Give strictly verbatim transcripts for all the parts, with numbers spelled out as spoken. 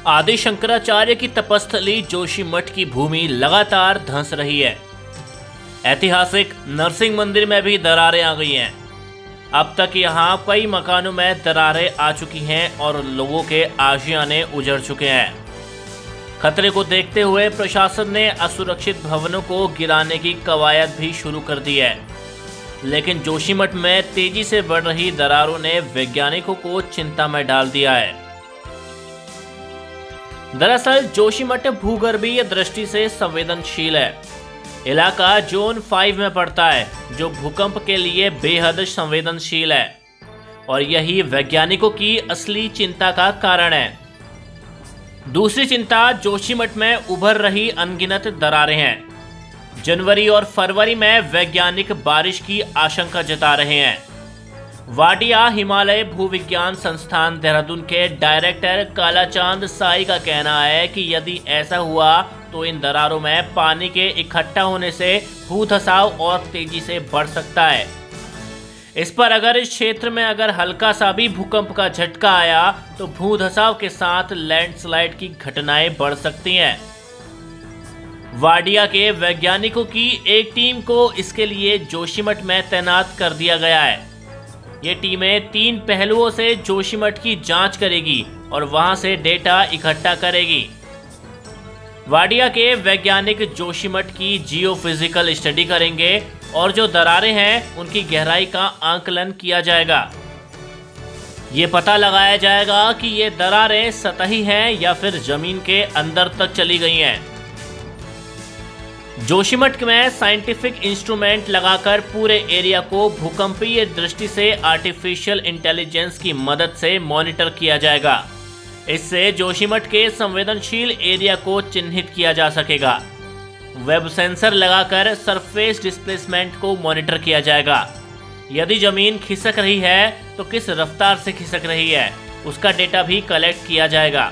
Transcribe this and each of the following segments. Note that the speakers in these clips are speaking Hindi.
आदि शंकराचार्य की तपस्थली जोशीमठ की भूमि लगातार धंस रही है। ऐतिहासिक नरसिंह मंदिर में भी दरारें आ गई हैं। अब तक यहां कई मकानों में दरारें आ चुकी हैं और लोगों के आशियाने उजड़ चुके हैं। खतरे को देखते हुए प्रशासन ने असुरक्षित भवनों को गिराने की कवायद भी शुरू कर दी है, लेकिन जोशीमठ में तेजी से बढ़ रही दरारों ने वैज्ञानिकों को चिंता में डाल दिया है। दरअसल जोशीमठ भूगर्भीय दृष्टि से संवेदनशील है। इलाका जोन फाइव में पड़ता है, जो भूकंप के लिए बेहद संवेदनशील है और यही वैज्ञानिकों की असली चिंता का कारण है। दूसरी चिंता जोशीमठ में उभर रही अनगिनत दरारें हैं। जनवरी और फरवरी में वैज्ञानिक बारिश की आशंका जता रहे हैं। वाडिया हिमालय भूविज्ञान संस्थान देहरादून के डायरेक्टर कालाचांद साई का कहना है कि यदि ऐसा हुआ तो इन दरारों में पानी के इकट्ठा होने से भूधसाव और तेजी से बढ़ सकता है। इस पर अगर इस क्षेत्र में अगर हल्का सा भी भूकंप का झटका आया तो भूधसाव के साथ लैंडस्लाइड की घटनाएं बढ़ सकती हैं। वाडिया के वैज्ञानिकों की एक टीम को इसके लिए जोशीमठ में तैनात कर दिया गया है। ये टीमें तीन पहलुओं से जोशीमठ की जांच करेगी और वहां से डेटा इकट्ठा करेगी। वाडिया के वैज्ञानिक जोशीमठ की जियोफिजिकल स्टडी करेंगे और जो दरारें हैं उनकी गहराई का आंकलन किया जाएगा। ये पता लगाया जाएगा कि ये दरारें सतही हैं या फिर जमीन के अंदर तक चली गई हैं। जोशीमठ में साइंटिफिक इंस्ट्रूमेंट लगाकर पूरे एरिया को भूकंपीय दृष्टि से आर्टिफिशियल इंटेलिजेंस की मदद से मॉनिटर किया जाएगा। इससे जोशीमठ के संवेदनशील एरिया को चिन्हित किया जा सकेगा। वेब सेंसर लगाकर सरफेस डिस्प्लेसमेंट को मॉनिटर किया जाएगा। यदि जमीन खिसक रही है तो किस रफ्तार से खिसक रही है, उसका डेटा भी कलेक्ट किया जाएगा।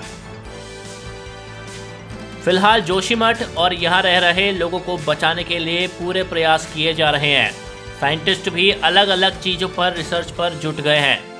फिलहाल जोशीमठ और यहाँ रह रहे लोगों को बचाने के लिए पूरे प्रयास किए जा रहे हैं। साइंटिस्ट भी अलग अलग चीज़ों पर रिसर्च पर जुट गए हैं।